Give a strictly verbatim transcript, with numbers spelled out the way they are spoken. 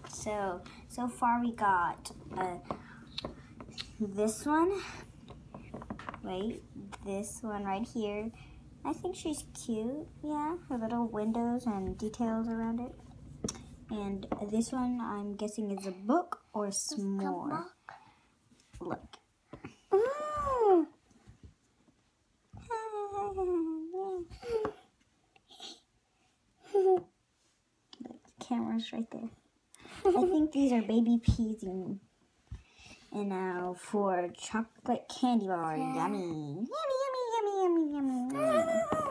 So, so far we got uh, this one. Wait, this one right here. I think she's cute. Yeah, her little windows and details around it. And this one, I'm guessing is a book or s'more. Look. Ooh. The camera's right there. I think these are baby peas. And, and now for chocolate candy bar. Yummy. Yummy, yummy, yummy, yummy, yummy.